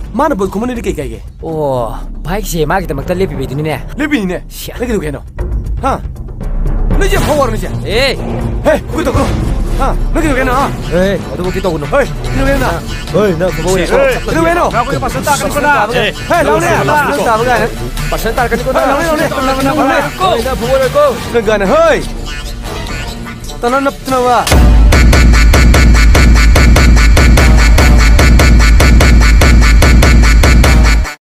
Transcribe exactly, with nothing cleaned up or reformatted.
mana buat kumuni di kayak Oh, baik sih, mak kita makta lepi begitu nih. Lebih nih, lagi tuh keno. Hah? Nih siapa power nih siapa? Eh, hei, gue tuh keno. Hah? Lagi tuh keno. Eh, ada bukti tahu Hei, itu keno. Hei, nak bawa ni. Itu keno. Aku yang pasal tak kan kau dah. Hei, lawan ni. Lawan tak apa kan? Pasal tak kan kau dah. Lawan ni, lawan ni, lawan ni. Kau, nak bawa kau. Negara, hei. Tanah nap tanah